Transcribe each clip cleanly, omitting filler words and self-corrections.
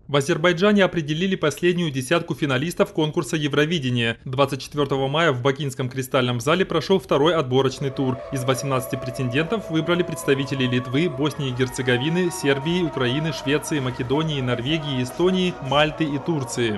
В Азербайджане определили последнюю десятку финалистов конкурса Евровидения. 24 мая в Бакинском кристальном зале прошел второй отборочный тур. Из 18 претендентов выбрали представителей Литвы, Боснии и Герцеговины, Сербии, Украины, Швеции, Македонии, Норвегии, Эстонии, Мальты и Турции.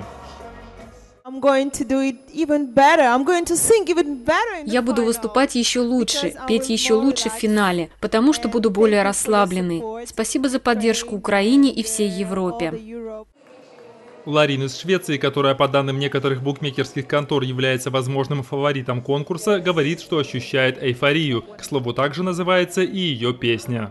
Я буду выступать еще лучше, петь еще лучше в финале, потому что буду более расслабленной. Спасибо за поддержку Украине и всей Европе. Ларин из Швеции, которая по данным некоторых букмекерских контор является возможным фаворитом конкурса, говорит, что ощущает эйфорию. К слову, также называется и ее песня.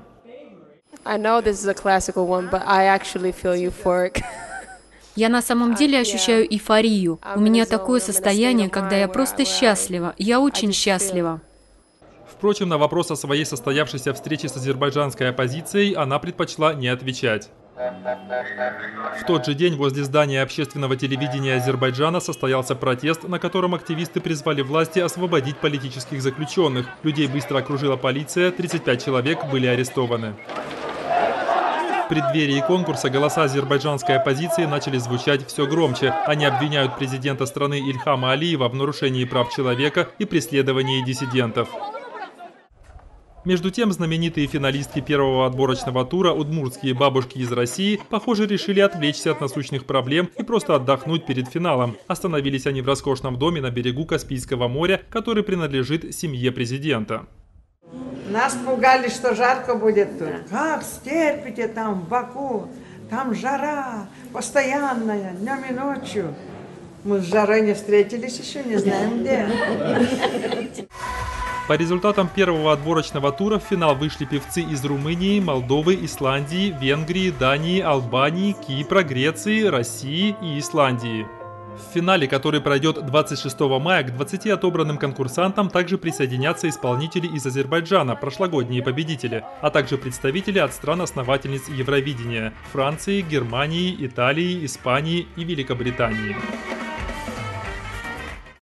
Я на самом деле ощущаю эйфорию. У меня такое состояние, когда я просто счастлива. Я очень счастлива. Впрочем, на вопрос о своей состоявшейся встрече с азербайджанской оппозицией она предпочла не отвечать. В тот же день возле здания общественного телевидения Азербайджана состоялся протест, на котором активисты призвали власти освободить политических заключенных. Людей быстро окружила полиция, 35 человек были арестованы. В преддверии конкурса голоса азербайджанской оппозиции начали звучать все громче. Они обвиняют президента страны Ильхама Алиева в нарушении прав человека и преследовании диссидентов. Между тем, знаменитые финалистки первого отборочного тура, удмуртские бабушки из России, похоже, решили отвлечься от насущных проблем и просто отдохнуть перед финалом. Остановились они в роскошном доме на берегу Каспийского моря, который принадлежит семье президента. Нас пугали, что жарко будет тут. Как стерпите там, в Баку? Там жара постоянная, днем и ночью. Мы с жарой не встретились еще, не знаем где. По результатам первого отборочного тура в финал вышли певцы из Румынии, Молдовы, Исландии, Венгрии, Дании, Албании, Кипра, Греции, России и Исландии. В финале, который пройдет 26 мая, к 20 отобранным конкурсантам также присоединятся исполнители из Азербайджана, прошлогодние победители, а также представители от стран-основательниц Евровидения – Франции, Германии, Италии, Испании и Великобритании.